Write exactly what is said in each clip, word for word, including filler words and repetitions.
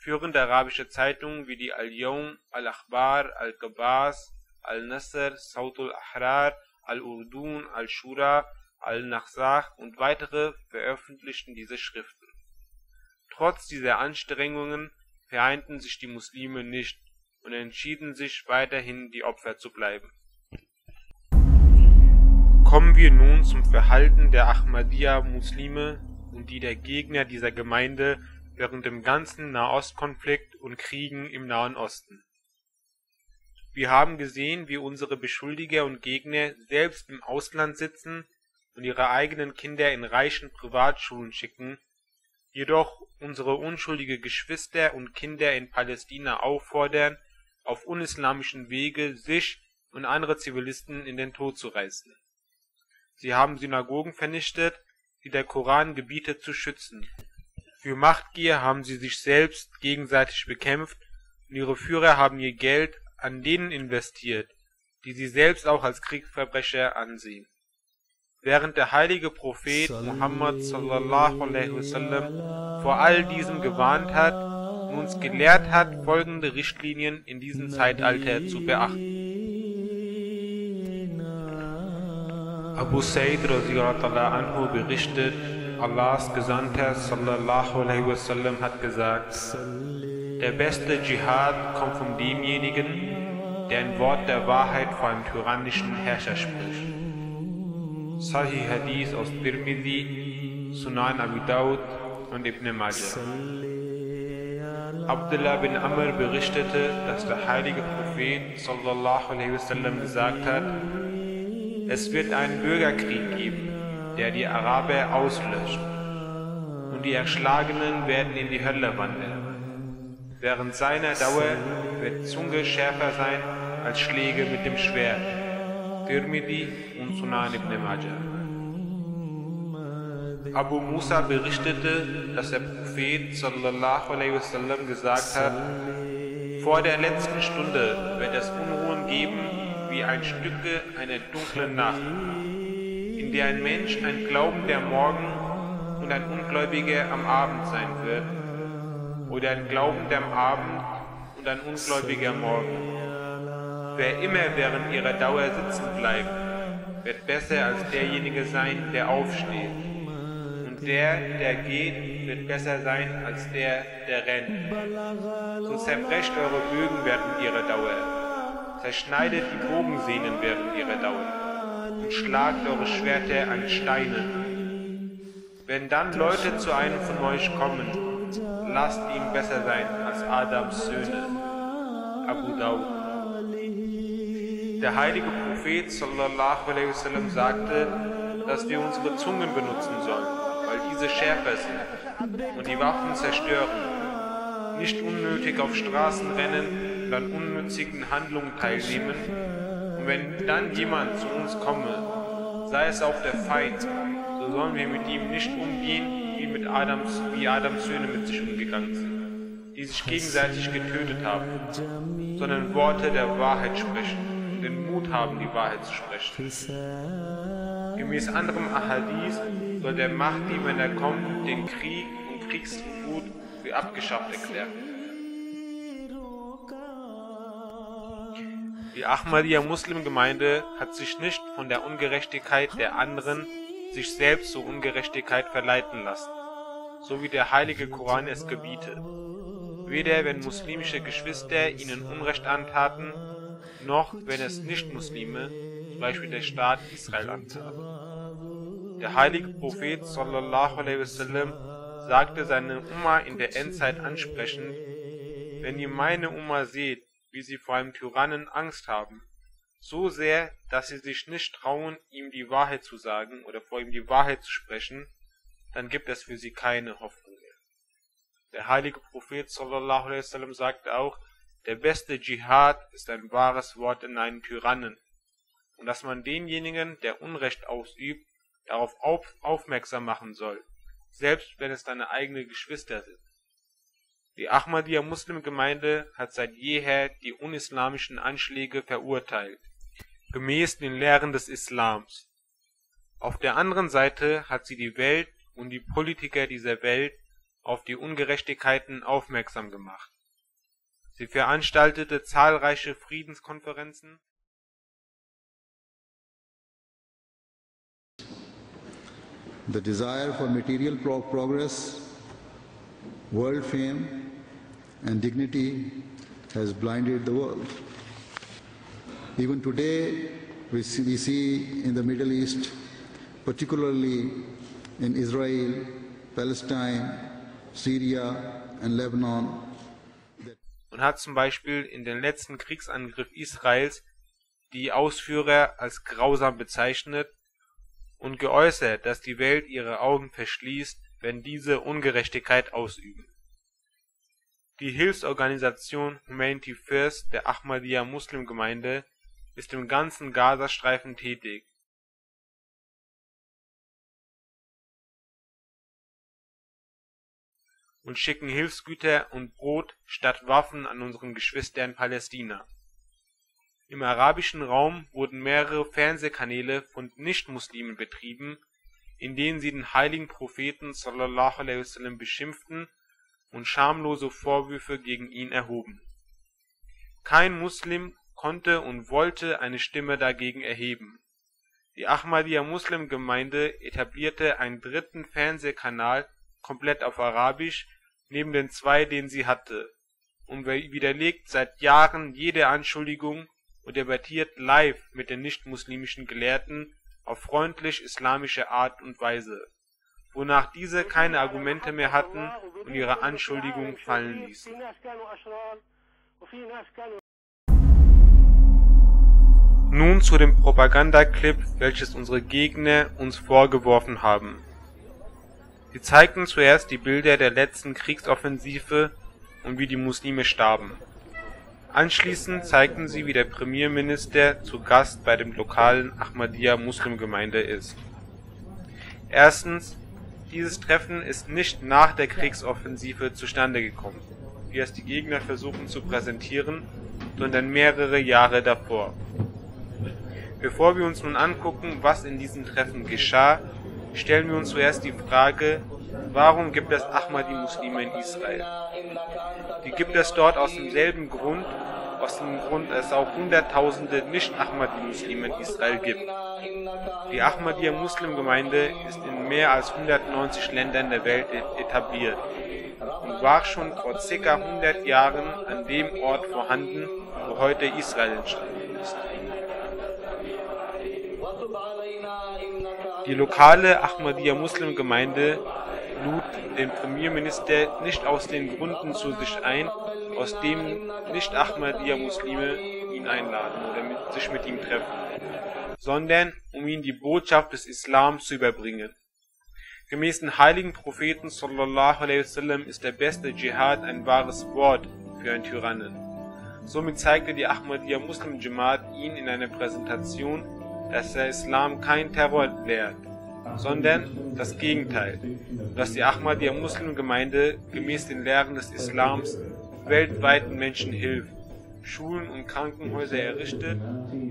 Führende arabische Zeitungen wie die Al-Yawm, Al-Akhbar, Al-Qabas, Al-Nasr, Sawt al-Ahrar, Al-Urdun, Al-Shura, Al-Nahsah und weitere veröffentlichten diese Schriften. Trotz dieser Anstrengungen vereinten sich die Muslime nicht und entschieden sich weiterhin die Opfer zu bleiben. Kommen wir nun zum Verhalten der Ahmadiyya-Muslime und die der Gegner dieser Gemeinde während dem ganzen Nahostkonflikt und Kriegen im Nahen Osten. Wir haben gesehen, wie unsere Beschuldiger und Gegner selbst im Ausland sitzen und ihre eigenen Kinder in reichen Privatschulen schicken, jedoch unsere unschuldige Geschwister und Kinder in Palästina auffordern, auf unislamischem Wege sich und andere Zivilisten in den Tod zu reißen. Sie haben Synagogen vernichtet, die der Koran gebietet zu schützen. Für Machtgier haben sie sich selbst gegenseitig bekämpft und ihre Führer haben ihr Geld an denen investiert, die sie selbst auch als Kriegsverbrecher ansehen. Während der heilige Prophet Muhammad sallallahu alaihi wasallam vor all diesem gewarnt hat und uns gelehrt hat, folgende Richtlinien in diesem Zeitalter zu beachten. Abu Sa'id radhiyallahu anhu berichtet, Allahs Gesandter sallallahu alaihi wasallam hat gesagt: Der beste Dschihad kommt von demjenigen, der ein Wort der Wahrheit vor einem tyrannischen Herrscher spricht. Sahih Hadith aus Tirmidhi, Sunan Abi Dawud und Ibn Majah. Abdullah bin Amr berichtete, dass der heilige Prophet sallallahu alaihi wasallam gesagt hat: Es wird einen Bürgerkrieg geben, der die Araber auslöscht, und die Erschlagenen werden in die Hölle wandern. Während seiner Dauer wird Zunge schärfer sein als Schläge mit dem Schwert. Tirmidhi und Sunan ibn Majah. Abu Musa berichtete, dass der Prophet sallallahu alaihi wasallam gesagt hat: Vor der letzten Stunde wird es Unruhen geben wie ein Stücke einer dunklen Nacht, in der ein Mensch ein Glaubender am Morgen und ein Ungläubiger am Abend sein wird, oder ein Glaubender am Abend und ein Ungläubiger am Morgen. Wer immer während ihrer Dauer sitzen bleibt, wird besser als derjenige sein, der aufsteht. Und der, der geht, wird besser sein als der, der rennt. So zerbrecht eure Bögen während ihrer Dauer, zerschneidet die Bogensehnen während ihrer Dauer und schlagt eure Schwerter an Steinen. Wenn dann Leute zu einem von euch kommen, lasst ihn besser sein als Adams Söhne. Abu Dawud. Der heilige Prophet sallallahu alaihi wasallam sagte, dass wir unsere Zungen benutzen sollen, weil diese schärfer sind und die Waffen zerstören, nicht unnötig auf Straßen rennen und an unnützigen Handlungen teilnehmen, und wenn dann jemand zu uns komme, sei es auch der Feind, so sollen wir mit ihm nicht umgehen, wie mit Adams, wie Adams Söhne mit sich umgegangen sind, die sich gegenseitig getötet haben, sondern Worte der Wahrheit sprechen, den Mut haben, die Wahrheit zu sprechen. Gemäß anderem Ahadith soll der Mahdi, wenn er kommt, den Krieg und Kriegstribut für abgeschafft erklären. Die Ahmadiyya-Muslim-Gemeinde hat sich nicht von der Ungerechtigkeit der anderen sich selbst zur Ungerechtigkeit verleiten lassen, so wie der heilige Koran es gebietet. Weder wenn muslimische Geschwister ihnen Unrecht antaten, noch wenn es Nicht-Muslime, zum Beispiel der Staat Israel, antaten. Der heilige Prophet sallallahu alaihi wasallam sagte seine Umma in der Endzeit ansprechend: Wenn ihr meine Umma seht, wie sie vor einem Tyrannen Angst haben, so sehr, dass sie sich nicht trauen, ihm die Wahrheit zu sagen oder vor ihm die Wahrheit zu sprechen, dann gibt es für sie keine Hoffnung mehr. Der heilige Prophet sallallahu alaihi wasallam sagte auch: Der beste Dschihad ist ein wahres Wort in einen Tyrannen, und dass man denjenigen, der Unrecht ausübt, darauf auf, aufmerksam machen soll, selbst wenn es deine eigenen Geschwister sind. Die Ahmadiyya-Muslim-Gemeinde hat seit jeher die unislamischen Anschläge verurteilt, gemäß den Lehren des Islams. Auf der anderen Seite hat sie die Welt und die Politiker dieser Welt auf die Ungerechtigkeiten aufmerksam gemacht. Sie veranstaltete zahlreiche Friedenskonferenzen. The desire for material pro progress, world fame and dignity has blinded the world. Even today, we see, we see in the Middle East, particularly in Israel, Palestine, Syria and Lebanon. Und hat zum Beispiel in den letzten Kriegsangriff Israels die Ausführer als grausam bezeichnet und geäußert, dass die Welt ihre Augen verschließt, wenn diese Ungerechtigkeit ausüben. Die Hilfsorganisation Humanity First der Ahmadiyya Muslimgemeinde ist im ganzen Gazastreifen tätig. Und schicken Hilfsgüter und Brot statt Waffen an unseren Geschwister in Palästina. Im arabischen Raum wurden mehrere Fernsehkanäle von Nichtmuslimen betrieben, in denen sie den heiligen Propheten sallallahu alaihi wasallam beschimpften und schamlose Vorwürfe gegen ihn erhoben. Kein Muslim konnte und wollte eine Stimme dagegen erheben. Die Ahmadiyya Muslimgemeinde etablierte einen dritten Fernsehkanal komplett auf Arabisch, neben den zwei, den sie hatte, und widerlegt seit Jahren jede Anschuldigung und debattiert live mit den nicht-muslimischen Gelehrten auf freundlich-islamische Art und Weise, wonach diese keine Argumente mehr hatten und ihre Anschuldigungen fallen ließen. Nun zu dem Propagandaclip, welches unsere Gegner uns vorgeworfen haben. Sie zeigten zuerst die Bilder der letzten Kriegsoffensive und wie die Muslime starben. Anschließend zeigten sie, wie der Premierminister zu Gast bei dem lokalen Ahmadiyya Muslimgemeinde ist. Erstens, dieses Treffen ist nicht nach der Kriegsoffensive zustande gekommen, wie es die Gegner versuchen zu präsentieren, sondern mehrere Jahre davor. Bevor wir uns nun angucken, was in diesem Treffen geschah, stellen wir uns zuerst die Frage, warum gibt es Ahmadi-Muslime in Israel? Die gibt es dort aus demselben Grund, aus dem Grund es auch hunderttausende Nicht-Ahmadi-Muslime in Israel gibt. Die Ahmadiyya Muslimgemeinde ist in mehr als hundertneunzig Ländern der Welt etabliert und war schon vor ca. hundert Jahren an dem Ort vorhanden, wo heute Israel entstanden ist. Die lokale Ahmadiyya Muslimgemeinde lud den Premierminister nicht aus den Gründen zu sich ein, aus dem Nicht-Ahmadiyya Muslime ihn einladen oder mit, sich mit ihm treffen, sondern um ihm die Botschaft des Islam zu überbringen. Gemäß den heiligen Propheten sallallahu alaihi wasallam ist der beste Dschihad ein wahres Wort für einen Tyrannen. Somit zeigte die Ahmadiyya Muslim Jamaat ihn in einer Präsentation, dass der Islam kein Terror lehrt, sondern das Gegenteil, dass die Ahmadiyya Muslimgemeinde gemäß den Lehren des Islams weltweiten Menschen hilft, Schulen und Krankenhäuser errichtet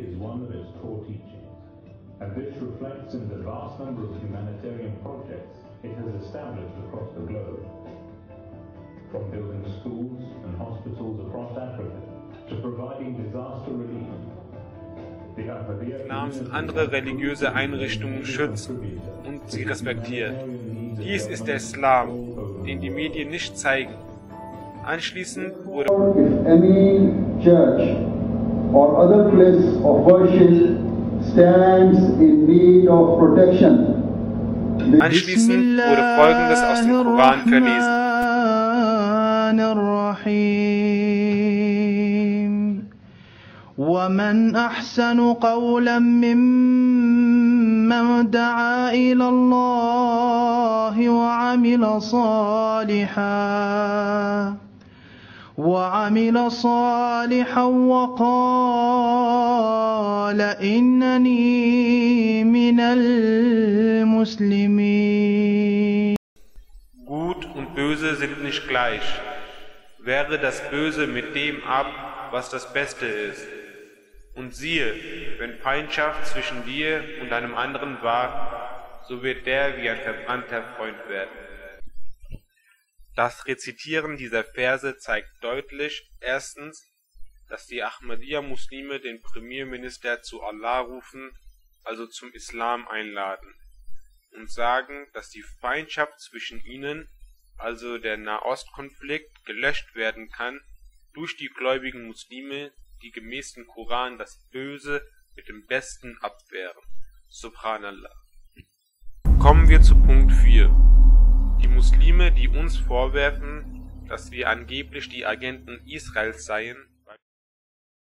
Islams andere religiöse Einrichtungen schützt und sie respektiert. Dies ist der Islam, den die Medien nicht zeigen. Anschließend wurde any church or other place of worship stands in need of protection. Anschließend wurde Folgendes aus dem Koran verlesen. ومن أحسن قولا ممن دعا إلى الله وعمل صالحا وعمل صالحا وقال إنني من المسلمين. Gut und Böse sind nicht gleich. Wehre das Böse mit dem ab, was das Beste ist. Und siehe, wenn Feindschaft zwischen dir und einem anderen war, so wird der wie ein verbrannter Freund werden. Das Rezitieren dieser Verse zeigt deutlich, erstens, dass die Ahmadiyya-Muslime den Premierminister zu Allah rufen, also zum Islam einladen, und sagen, dass die Feindschaft zwischen ihnen, also der Nahostkonflikt, gelöscht werden kann durch die gläubigen Muslime, die gemäß dem Koran das Böse mit dem Besten abwehren. Subhanallah. Kommen wir zu Punkt vier. Die Muslime, die uns vorwerfen, dass wir angeblich die Agenten Israels seien,